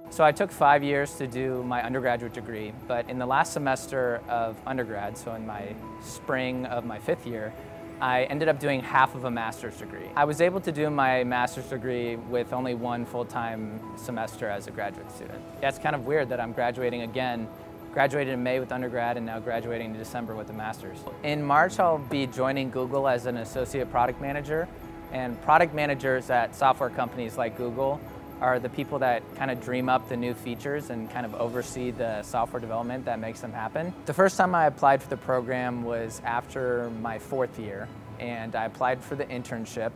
So I took 5 years to do my undergraduate degree, but in the last semester of undergrad, so in my spring of my 5th year, I ended up doing half of a master's degree. I was able to do my master's degree with only one full-time semester as a graduate student. Yeah, it's kind of weird that I'm graduating again. Graduated in May with undergrad and now graduating in December with a master's. In March, I'll be joining Google as an associate product manager, and product managers at software companies like Google are the people that kind of dream up the new features and kind of oversee the software development that makes them happen. The first time I applied for the program was after my 4th year, and I applied for the internship,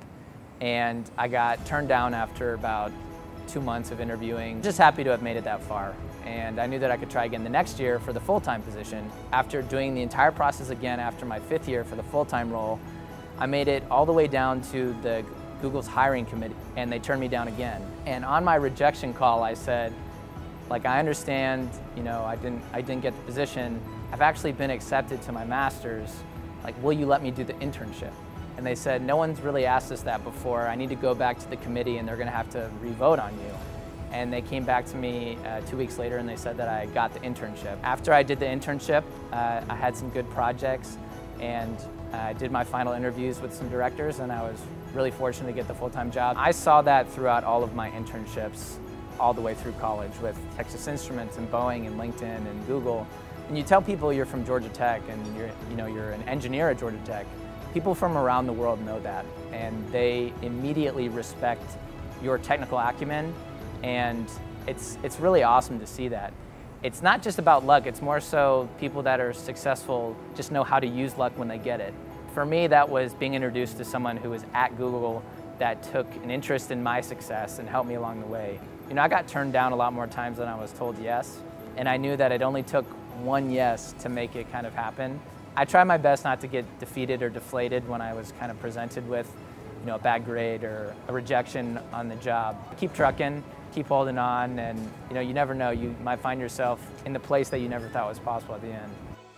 and I got turned down after about 2 months of interviewing. Just happy to have made it that far, and I knew that I could try again the next year for the full-time position. After doing the entire process again after my 5th year for the full-time role, I made it all the way down to the Google's hiring committee, and they turned me down again. And on my rejection call, I said, like, I understand, you know, I didn't get the position. I've actually been accepted to my master's. Like, will you let me do the internship? And they said, no one's really asked us that before. I need to go back to the committee, and they're going to have to re-vote on you. And they came back to me 2 weeks later, and they said that I got the internship. After I did the internship, I had some good projects, and I did my final interviews with some directors, and I was really fortunate to get the full-time job. I saw that throughout all of my internships, all the way through college with Texas Instruments and Boeing and LinkedIn and Google. And you tell people you're from Georgia Tech and you're an engineer at Georgia Tech, people from around the world know that, and they immediately respect your technical acumen, and it's really awesome to see that. It's not just about luck, it's more so people that are successful just know how to use luck when they get it. For me, that was being introduced to someone who was at Google that took an interest in my success and helped me along the way. You know, I got turned down a lot more times than I was told yes, and I knew that it only took one yes to make it kind of happen. I try my best not to get defeated or deflated when I was kind of presented with, you know, a bad grade or a rejection on the job. Keep trucking, keep holding on, and you know, you never know, you might find yourself in the place that you never thought was possible at the end.